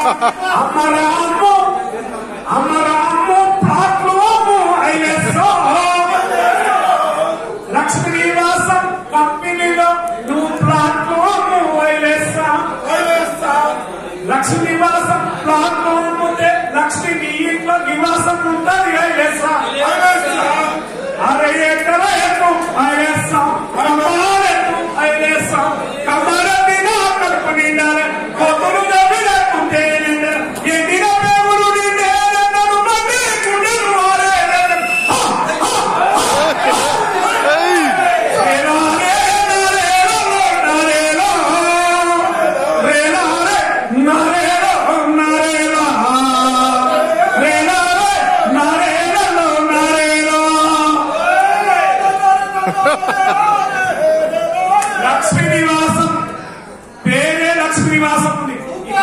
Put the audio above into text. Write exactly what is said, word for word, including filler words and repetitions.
అమరాము అమరాము ప్లాట్లు ఐఎస్ఓ లక్ష్మీ నివాసం కంపెనీలో నువ్వు ప్లాట్లు ఐఎస్ఆ లక్ష్మీ నివాసం ప్లాట్లు అమ్ముతే లక్ష్మి నీ ఇంట్లో నివాసం ఉంటుంది ఐఎస్ఆ అరే ఎక్కడ ఎత్తు ఐఎస్ఆ కమారెత్తు ఐఎస్ఆ కమర దిన కడుపు నిండాలి కొత్తలు దవి లేకుంటే ఎండిన పేగులు నిండే నన్ను మంది గుండెలు వారే లక్ష్మీ నివాసం పేరే లక్ష్మీ నివాసం ఉంది.